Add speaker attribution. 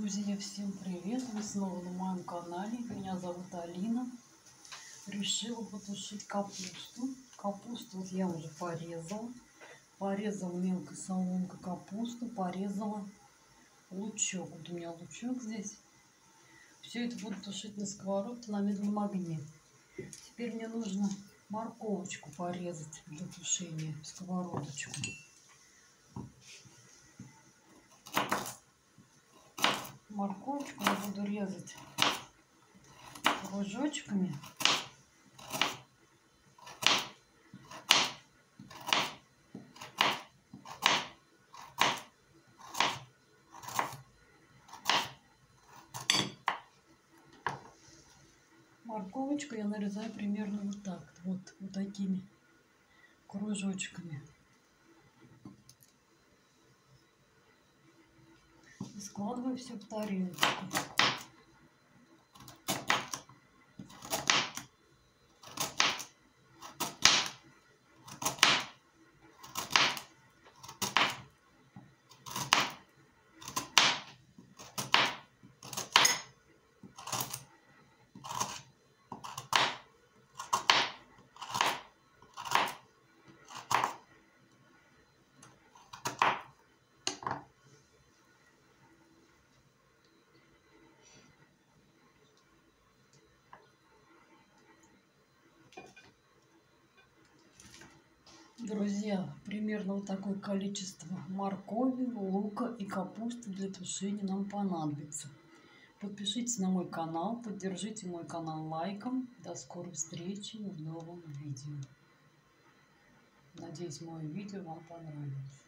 Speaker 1: Друзья, всем привет! Вы снова на моем канале. Меня зовут Алина. Решила потушить капусту. Капусту вот я уже порезала. Порезала мелкой соломкой капусту. Порезала лучок. Вот у меня лучок здесь. Все это буду тушить на сковородке на медленном огне. Теперь мне нужно морковочку порезать для тушения в сковородочку. Морковочку я буду резать кружочками. Морковочку я нарезаю примерно вот так, вот такими кружочками. И складываю все в тарелочку. Друзья, примерно вот такое количество моркови, лука и капусты для тушения нам понадобится. Подпишитесь на мой канал, поддержите мой канал лайком. До скорой встречи в новом видео. Надеюсь, мое видео вам понравилось.